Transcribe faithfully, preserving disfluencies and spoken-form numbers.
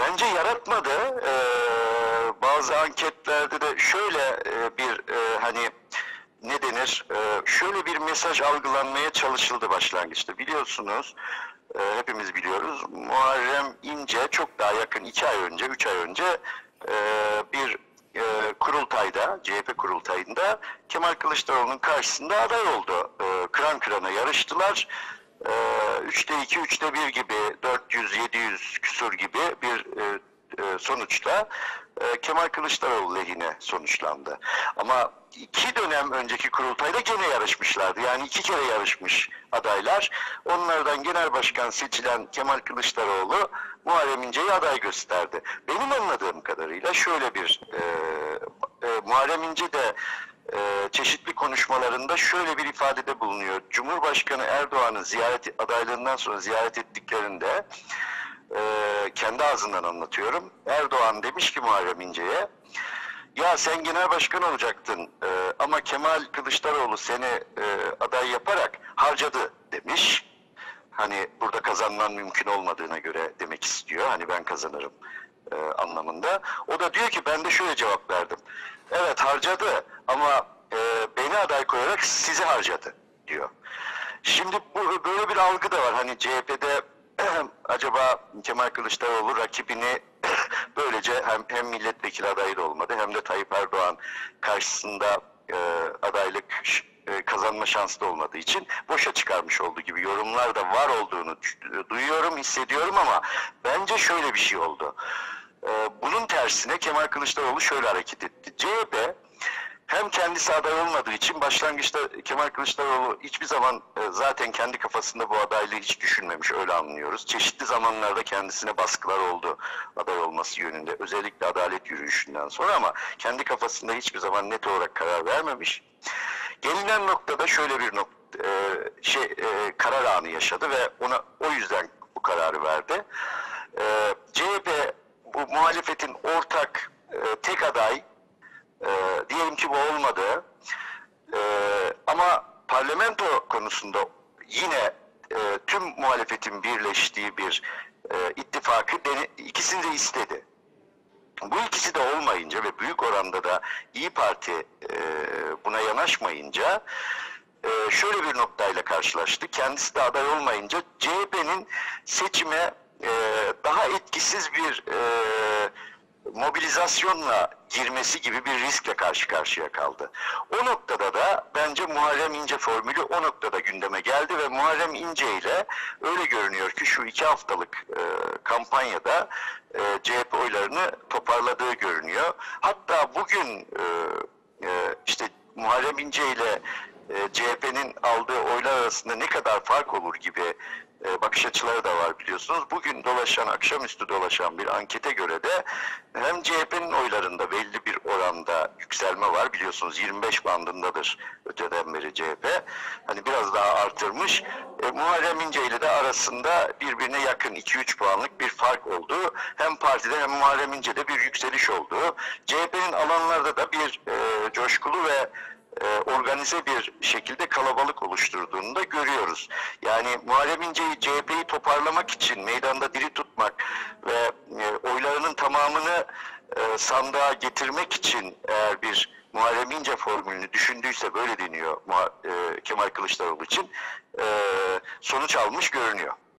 Bence yaratmadı. Ee, bazı anketlerde de şöyle e, bir e, hani ne denir? E, şöyle bir mesaj algılanmaya çalışıldı başlangıçta. Biliyorsunuz, e, hepimiz biliyoruz. Muharrem İnce çok daha yakın iki ay önce, üç ay önce e, bir e, kurultayda, C H P kurultayında Kemal Kılıçdaroğlu'nun karşısında aday oldu. E, kıran kırana yarıştılar. E, üçte iki, üçte bir gibi, dört yüz, yedi yüz küsur gibi bir e, e, sonuçta e, Kemal Kılıçdaroğlu lehine sonuçlandı. Ama iki dönem önceki kurultayda gene yarışmışlardı. Yani iki kere yarışmış adaylar. Onlardan genel başkan seçilen Kemal Kılıçdaroğlu Muharrem İnce'yi aday gösterdi. Benim anladığım kadarıyla şöyle bir e, e, Muharrem İnce de e, çeşitli konuşmalarında şöyle bir ifadede bulunuyor. Cumhurbaşkanı Erdoğan'ın ziyaret adaylığından sonra ziyaret ettiklerinde e, kendi ağzından anlatıyorum. Erdoğan demiş ki Muharrem İnce'ye, ya sen genel başkan olacaktın e, ama Kemal Kılıçdaroğlu seni e, aday yaparak harcadı demiş. Hani burada kazanman mümkün olmadığına göre demek istiyor. Hani ben kazanırım e, anlamında. O da diyor ki ben de şöyle cevap verdim. Evet harcadı ama e, beni aday koyarak sizi harcadı diyor. Şimdi bu, böyle bir algı da var. Hani C H P'de acaba Kemal Kılıçdaroğlu rakibini böylece hem, hem milletvekili adayı da olmadı hem de Tayyip Erdoğan karşısında e, adaylık e, kazanma şansı da olmadığı için boşa çıkarmış olduğu gibi yorumlar da var olduğunu duyuyorum, hissediyorum ama bence şöyle bir şey oldu. E, bunun tersine Kemal Kılıçdaroğlu şöyle hareket etti. C H P hem kendisi aday olmadığı için başlangıçta Kemal Kılıçdaroğlu hiçbir zaman e, zaten kendi kafasında bu adaylığı hiç düşünmemiş, öyle anlıyoruz. Çeşitli zamanlarda kendisine baskılar oldu aday olması yönünde, özellikle adalet yürüyüşünden sonra, ama kendi kafasında hiçbir zaman net olarak karar vermemiş. Gelinen noktada şöyle bir nokta, e, şey e, karar anı yaşadı ve ona o yüzden bu kararı verdi. E, C H P bu muhalefetin ortak e, tek aday, Ee, diyelim ki bu olmadı. Ee, ama parlamento konusunda yine e, tüm muhalefetin birleştiği bir e, ittifakı dene, ikisini de istedi. Bu ikisi de olmayınca ve büyük oranda da İyi Parti e, buna yanaşmayınca e, şöyle bir noktayla karşılaştı. Kendisi de aday olmayınca C H P'nin seçime e, daha etkisiz bir e, mobilizasyonla girmesi gibi bir riskle karşı karşıya kaldı. O noktada da bence Muharrem İnce formülü o noktada gündeme geldi ve Muharrem İnce ile öyle görünüyor ki şu iki haftalık e, kampanyada e, C H P oylarını toparladığı görünüyor. Hatta bugün e, e, işte Muharrem İnce ile e, C H P'nin aldığı oylar arasında ne kadar fark olur gibi e, bakış açıları da var biliyorsunuz. Bugün dolaşan, akşamüstü dolaşan bir ankete göre de hem C H P'nin oylarında belli bir oranda yükselme var. Biliyorsunuz yirmi beş bandındadır öteden beri C H P. Hani biraz daha artırmış. E, Muharrem İnce ile de arasında birbirine yakın iki üç puanlık bir fark oldu. Hem partide hem Muharrem İnce'de bir yükseliş oldu. C H P'nin alanlarda da bir e, coşkulu ve e, organize bir şekilde kalabalık oluşturduğunu da görüyoruz. Yani Muharrem İnce'yi, C H P'yi toparlamak için meydanda diri tutmak ve e, oylarının tamamını e, sandığa getirmek için eğer bir Muharrem İnce formülünü düşündüyse, böyle deniyor e, Kemal Kılıçdaroğlu için, e, sonuç almış görünüyor.